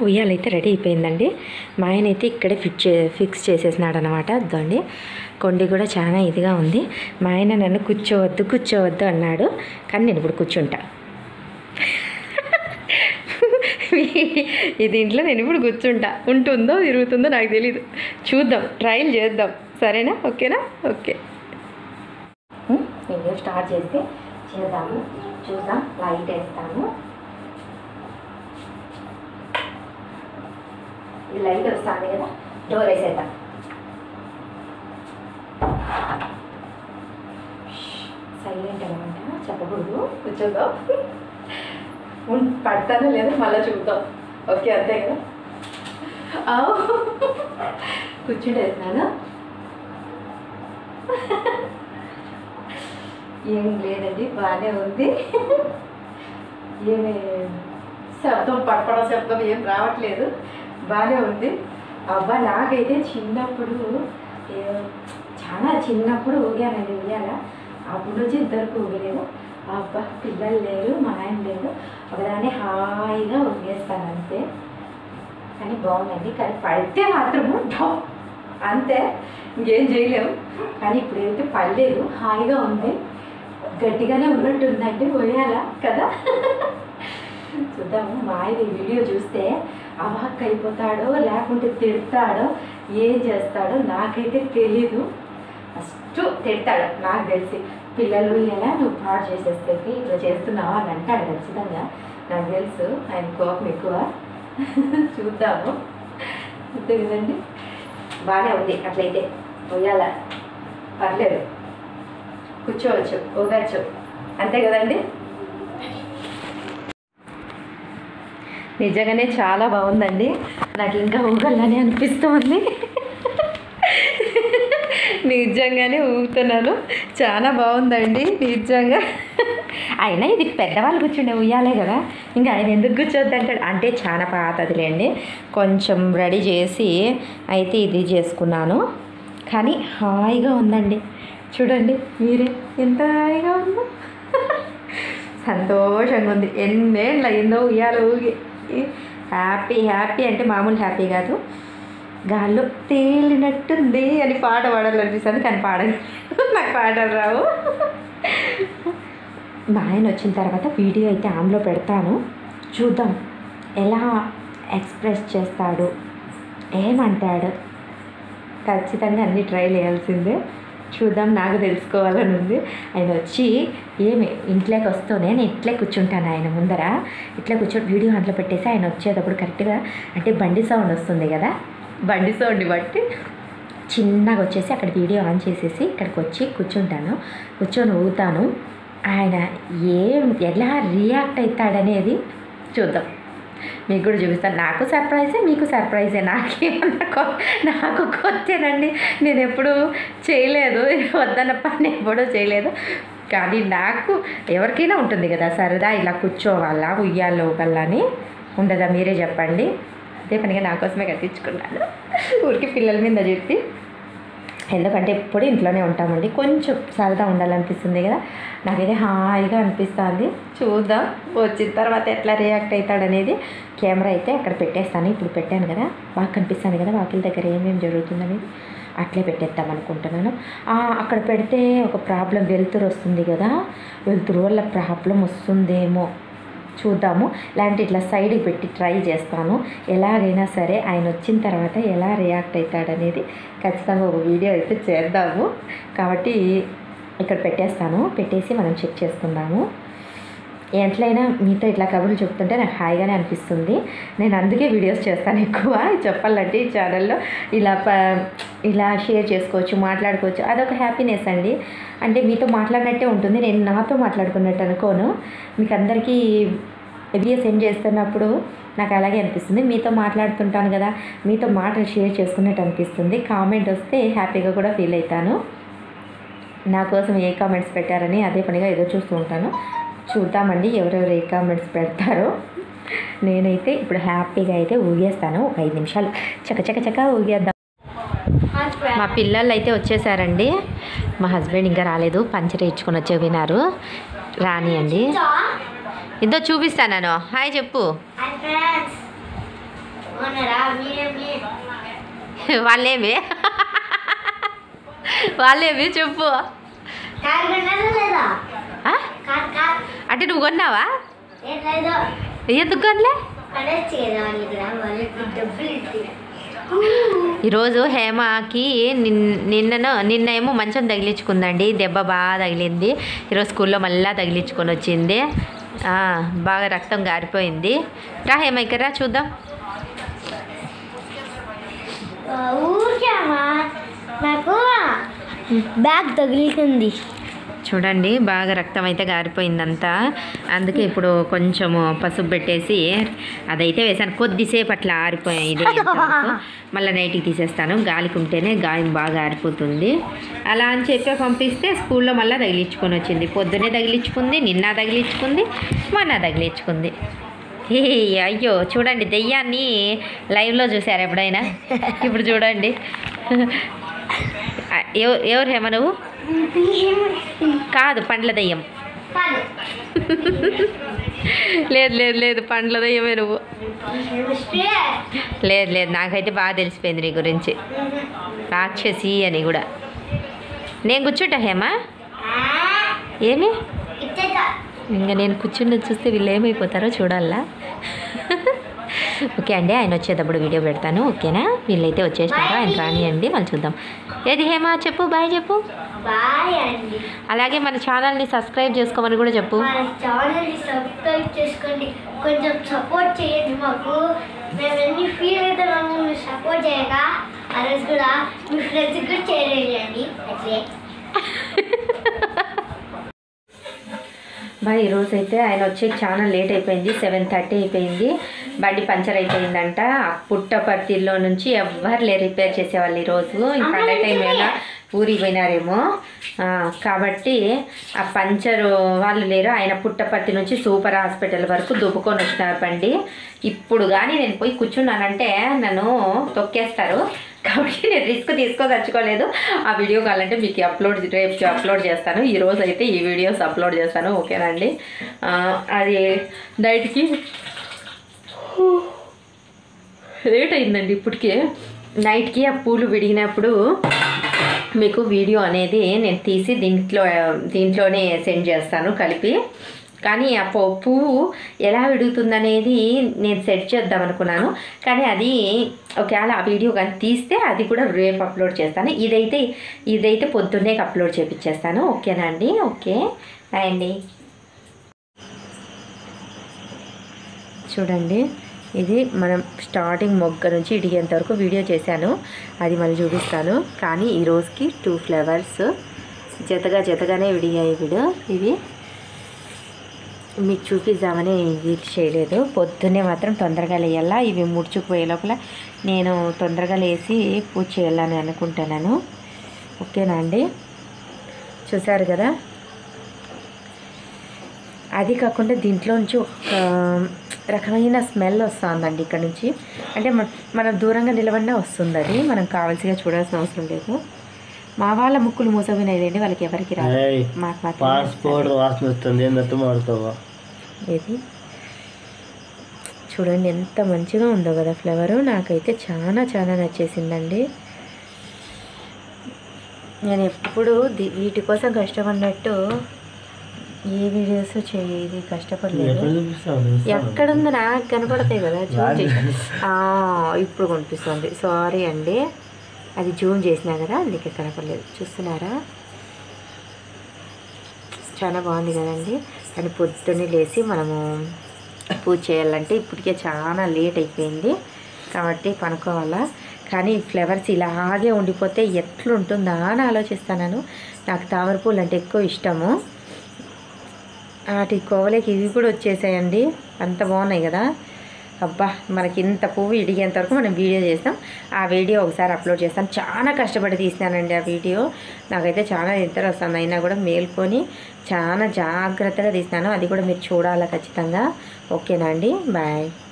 ఉయ్యాలైతే ready అయిపోయిందండి. మా ఆయన అయితే ఇక్కడే ఫిక్స్ చేసేసినాడు అనమాట. అదండి కొండి కూడా చాలా ఇదిగా ఉంది. మా ఆయన నన్ను కూర్చోవద్దు అన్నాడు, కానీ నేను ఇప్పుడు కూర్చుంటా. ఈ దీంట్లో నేను ఇప్పుడు కూర్చుంటా. ఉంటుందో తిరుగుతుందో నాకు తెలీదు, చూద్దాం, ట్రైల్ చేద్దాం. సరేనా? ఓకేనా? ఓకే, వీడియో స్టార్ట్ చేద్దాము. చూద్దాం. లైట్ వేస్తాను. ఈ లైట్ వస్తుంది కదా, డోర్ వేసేద్దాం. సైలెంట్ అనమాట, చెప్పకూడదు. కూర్చోద్దాం. పడతానో లేదో మళ్ళీ చూద్దాం. ఓకే, అంతే కదా. కూర్చుంటేస్తున్నాను. ఏం లేదండి, బాగానే ఉంది. ఏమి శబ్దం పడపడం శబ్దం ఏం రావట్లేదు, బాగానే ఉంది. అబ్బా, నాకైతే చిన్నప్పుడు చాలా చిన్నప్పుడు ఊగానండి ఉయ్యాల. అప్పుడు నుంచి ఇంతవరకు ఊగలేదు. అబ్బా, పిల్లలు లేరు, మా ఆయన లేరు, ఒకదాన్ని హాయిగా ఊగేస్తాను అంతే. కానీ బాగుందండి. కానీ పడితే మాత్రము అంతే, ఇంకేం చేయలేము. కానీ ఇప్పుడు అయితే పడలేదు, హాయిగా ఉంది. గట్టిగానే ఉన్నట్టుందండి ఉయ్యాల కదా. చూద్దాము. మా ఆయన ఈ వీడియో చూస్తే అవాక్ అయిపోతాడో లేకుంటే తిడతాడో ఏం చేస్తాడో నాకైతే తెలీదు. ఫస్ట్ తిడతాడు నాకు తెలిసి. పిల్లలు ఎలా నువ్వు పాడు చేసేస్తే ఇట్లా చేస్తున్నావా అని అంటాడు ఖచ్చితంగా. నాకు తెలుసు ఆయన కోపం ఎక్కువ. చూద్దాము. అంతే కదండి. బాగానే ఉంది అట్లయితే ఉయ్యాల, పర్లేదు, కూర్చోవచ్చు, ఊగచ్చు, అంతే కదండి. నిజంగానే చాలా బాగుందండి. నాకు ఇంకా ఊగలని అనిపిస్తుంది. నిజంగానే ఊగుతున్నాను. చాలా బాగుందండి నిజంగా. అయినా ఇది పెద్దవాళ్ళు కూర్చుండే ఉయ్యాలే కదా, ఇంకా ఆయన ఎందుకు కూర్చోద్దు అంటాడు. అంటే చాలా పాతదిలేండి, కొంచెం రెడీ చేసి అయితే ఇది చేసుకున్నాను. కానీ హాయిగా ఉందండి. చూడండి మీరే ఎంత హాయిగా ఉందో. సంతోషంగా ఉంది. ఎన్నేళ్ళు అయిందో ఉయ్యాల ఊగి. హ్యాపీ అంటే మామూలు హ్యాపీ కాదు, గాల్లో తేలినట్టుంది అని పాట పాడాలనిపిస్తుంది. కానీ నాకు పాటలు రావు. మా ఆయన వచ్చిన తర్వాత వీడియో అయితే ఆన్లో పెడతాను. చూద్దాం ఎలా ఎక్స్ప్రెస్ చేస్తాడు, ఏమంటాడు. ఖచ్చితంగా అన్నీ ట్రై చేయాల్సిందే. చూద్దాం. నాకు తెలుసుకోవాలని ఉంది. ఆయన వచ్చి ఏమి ఇంట్లోకి వస్తూనే నేను ఇట్లే కూర్చుంటాను ఆయన ముందర. ఇట్లా కూర్చొని వీడియో ఆన్లో పెట్టేసి ఆయన వచ్చేటప్పుడు కరెక్ట్గా అంటే బండి సౌండ్ వస్తుంది కదా, బండి సౌండ్ని బట్టి చిన్నగా వచ్చేసి అక్కడ వీడియో ఆన్ చేసేసి ఇక్కడికి వచ్చి కూర్చొని ఊగుతాను. ఆయన ఎలా రియాక్ట్ అవుతాడనేది చూద్దాం. మీకు కూడా చూపిస్తాను. నాకు సర్ప్రైజే, మీకు సర్ప్రైజే. నాకు కొత్తేనండి. నేను ఎప్పుడూ చేయలేదు, వద్దన్న పని ఎప్పుడూ చేయలేదు. కానీ నాకు ఎవరికైనా ఉంటుంది కదా సరదా, ఇలా కూర్చోవాలా ఉయ్యాల్లో ఊగలని ఉండదా? మీరే చెప్పండి. అదే పనిగా నా కోసమే కట్టించుకున్నాను. ఊరికి పిల్లల మీద చెప్పి, ఎందుకంటే ఎప్పుడు ఇంట్లోనే ఉంటామండి, కొంచెం సరదా ఉండాలనిపిస్తుంది కదా. నాకైతే హాయిగా అనిపిస్తుంది. చూద్దాం వచ్చిన తర్వాత ఎట్లా రియాక్ట్ అవుతాడనేది. కెమెరా అయితే అక్కడ పెట్టేస్తాను. ఇప్పుడు పెట్టాను కదా, బాగా కనిపిస్తాను కదా వాకిల దగ్గర ఏమేమి జరుగుతుందనేది. అట్లే పెట్టేద్దాం అనుకుంటున్నాను. అక్కడ పెడితే ఒక ప్రాబ్లం, వెలుతురు వస్తుంది కదా, వెలుతురు వల్ల ప్రాబ్లం వస్తుందేమో చూద్దాము. లేదంటే ఇట్లా సైడ్కి పెట్టి ట్రై చేస్తాను. ఎలాగైనా సరే ఆయన వచ్చిన తర్వాత ఎలా రియాక్ట్ అవుతాడనేది ఖచ్చితంగా ఒక వీడియో అయితే చేద్దాము. కాబట్టి ఇక్కడ పెట్టేసి మనం చెక్ చేసుకుందాము. ఎట్లయినా మీతో ఇట్లా కబుర్లు చెప్తుంటే నాకు హాయిగానే అనిపిస్తుంది. నేను అందుకే వీడియోస్ చేస్తాను ఎక్కువ. చెప్పాలంటే ఈ ఛానల్లో ఇలా షేర్ చేసుకోవచ్చు, మాట్లాడుకోవచ్చు. అదొక హ్యాపీనెస్ అండి. అంటే మీతో మాట్లాడినట్టే ఉంటుంది, నేను నాతో మాట్లాడుకున్నట్టు అనుకోను. మీకు అందరికీ వీడియో సెండ్ చేస్తున్నప్పుడు నాకు అలాగే అనిపిస్తుంది. మీతో మాట్లాడుతుంటాను కదా, మీతో మాటలు షేర్ చేసుకున్నట్టు అనిపిస్తుంది. కామెంట్ వస్తే హ్యాపీగా కూడా ఫీల్ అవుతాను. నా కోసం ఏ కామెంట్స్ పెట్టారని అదే పనిగా ఏదో చూస్తూ ఉంటాను. చూద్దామండి ఎవరెవరు ఏ కామెంట్స్ పెడతారో. నేనైతే ఇప్పుడు హ్యాపీగా అయితే ఊగేస్తాను. ఒక 5 నిమిషాలు చక ఊగేద్దాం. మా పిల్లలు అయితే వచ్చేసారండి. మా హస్బెండ్ ఇంకా రాలేదు, పంచర్ ఇచ్చుకొని వచ్చే వినారు. రాని అండి, ఇదో చూపిస్తాను. హాయ్ చెప్పు. వాళ్ళేమి వాళ్ళేమి చెప్పు. అంటే నువ్వు కొన్నావా? ఎందుకు కొనలే? ఈరోజు హేమకి నిన్న ఏమో మంచం తగిలించుకుందండి, దెబ్బ బాగా తగిలింది. ఈరోజు స్కూల్లో మళ్ళీ తగిలించుకొని వచ్చింది, బాగా రక్తం గారిపోయింది. రా హేమ ఇక్కడ రా చూద్దాం. నాకు బ్యాగ్ తగిలింది చూడండి, బాగా రక్తం అయితే గారిపోయిందంతా. అందుకే ఇప్పుడు కొంచెము పసుపు పెట్టేసి అదైతే వేసాను. కొద్దిసేపు అట్లా ఆరిపోయింది, మళ్ళీ నైట్కి తీసేస్తాను. గాలికి ఉంటేనే గాయం బాగా ఆరిపోతుంది. అలా అని చెప్పి పంపిస్తే స్కూల్లో మళ్ళీ తగిలించుకొని వచ్చింది. పొద్దునే తగిలించుకుంది, నిన్న తగిలించుకుంది, మొన్న తగిలించుకుంది. అయ్యో చూడండి, దెయ్యాన్ని లైవ్లో చూసారు ఎప్పుడైనా? ఇప్పుడు చూడండి. ఎవరు హేమ నువ్వు? కాదు, పండ్ల దెయ్యం. లేదు లేదు లేదు, పండ్ల దెయ్యమే నువ్వు. లేదు లేదు, నాకైతే బాగా తెలిసిపోయింది నీ గురించి, రాక్షసి అని కూడా. నేను కూర్చుంటా హేమ. ఏమి ఇంకా నేను కూర్చుని చూస్తే వీళ్ళు ఏమైపోతారో చూడాలా. ఓకే అండి, ఆయన వచ్చేటప్పుడు వీడియో పెడతాను, ఓకేనా? వీళ్ళైతే వచ్చేసినారు, ఆయన రానియండి, మళ్ళీ చూద్దాం. ఏది హేమ చెప్పు, బాయ్ చెప్పు. బాయ్ అండి. అలాగే మన ఛానల్ని సబ్స్క్రైబ్ చేసుకోమని కూడా చెప్పు. మన ఛానల్ని సబ్స్క్రైబ్ చేసుకోండి, కొంచెం సపోర్ట్ చేయండి మాకు. మేము ఎన్ని ఫీల్ అయితే మమ్మల్ని సపోర్ట్ చేయక ఆ రోజు కూడా మీ ఫ్రెండ్స్కి కూడా చేయండి. అట్లే బాయ్. ఈరోజు అయితే ఆయన వచ్చే చాలా లేట్ అయిపోయింది, 7:30 అయిపోయింది. బండి పంచర్ అయిపోయిందంట. పుట్టపర్తిలో నుంచి ఎవ్వరు లేరు రిపేర్ చేసేవాళ్ళు ఈరోజు. ఇంకా అదే టైం ఏమైనా ఊరికి పోయినారేమో, కాబట్టి ఆ పంచరు వాళ్ళు లేరు. ఆయన పుట్టపర్తి నుంచి సూపర్ హాస్పిటల్ వరకు దుబ్బుకొని వచ్చినారు బండి. ఇప్పుడు కానీ నేను పోయి కూర్చున్నానంటే నన్ను తొక్కేస్తారు, కాబట్టి నేను రిస్క్ తీసుకోదలుచుకోలేదు. ఆ వీడియో కావాలంటే మీకు రేపు అప్లోడ్ చేస్తాను. ఈరోజు అయితే ఈ వీడియోస్ అప్లోడ్ చేస్తాను, ఓకేనండి? అది నైట్కి లేట్ అయిందండి. ఇప్పటికే నైట్కి ఆ పూలు విడిగినప్పుడు మీకు వీడియో అనేది నేను తీసి దీంట్లోనే సెండ్ చేస్తాను కలిపి. కానీ ఆ పువ్వు ఎలా విడుగుతుందనేది నేను సెట్ చేద్దాం అనుకున్నాను, కానీ అది ఒకవేళ ఆ వీడియో కానీ తీస్తే అది కూడా రేపు అప్లోడ్ చేస్తాను. ఇదైతే పొద్దున్నే అప్లోడ్ చేపించేస్తాను, ఓకేనా అండి? ఓకే అండి. చూడండి, ఇది మనం స్టార్టింగ్ మొగ్గ నుంచి ఇడిగేంత వరకు వీడియో చేశాను, అది మళ్ళీ చూపిస్తాను. కానీ ఈ రోజుకి 2 ఫ్లవర్స్ జతగానే విడిగాయి. ఇవి మీకు చూపిద్దామని ఇది చేయలేదు. పొద్దున్నే మాత్రం తొందరగా లేయాలా, ఇవి ముడుచుకుపోయే లోపల నేను తొందరగా లేచి పూజ చేయాలని అనుకుంటున్నాను, ఓకేనా అండి? చూసారు కదా, అది కాకుండా దీంట్లో నుంచి ఒక రకమైన స్మెల్ వస్తుందండి ఇక్కడ నుంచి. అంటే మనం దూరంగా నిలబడినా వస్తుంది, అది మనం కావాల్సిగా చూడాల్సిన అవసరం లేదు. మా వాళ్ళ ముక్కులు మూసపోయినాయిలేండి, వాళ్ళకి ఎవరికి రాదు, మాకు మాత్రం. ఏది చూడండి ఎంత మంచిగా ఉందో కదా ఫ్లవరు. నాకైతే చాలా నచ్చేసిందండి. నేను ఎప్పుడు వీటి కోసం కష్టపడినట్టు ఏ వీడియోస్ ఇది కష్టపడలేదు. ఎక్కడుందో నాకు కనపడతాయి కదా, జూమ్ చేసి ఇప్పుడు కనిపిస్తుంది. సారీ అండి, అది జూమ్ చేసినా కదా అందుకే కనపడలేదు. చూస్తున్నారా, చాలా బాగుంది కదండి. కానీ పొద్దున్నే లేచి మనము పూజ చేయాలంటే ఇప్పటికే చాలా లేట్ అయిపోయింది, కాబట్టి పనుకోవాలా. కానీ ఫ్లవర్స్ ఇలాగే ఉండిపోతే ఎట్లుంటుందా అని ఆలోచిస్తాను. నాకు తామర పూలు అంటే ఎక్కువ ఇష్టము. వాటి కోవలేకి ఇవి కూడా వచ్చేసాయండి, అంత బాగున్నాయి కదా. అబ్బా, మనకి ఇంత పువ్వు ఇడిగేంత వరకు మనం వీడియో చేస్తాం. ఆ వీడియో ఒకసారి అప్లోడ్ చేస్తాను. చాలా కష్టపడి తీసినానండి ఆ వీడియో. నాకైతే చాలా నిద్ర వస్తుంది, అయినా కూడా మేల్కొని చాలా జాగ్రత్తగా తీసినాను. అది కూడా మీరు చూడాలి ఖచ్చితంగా, ఓకేనా అండి? బాయ్.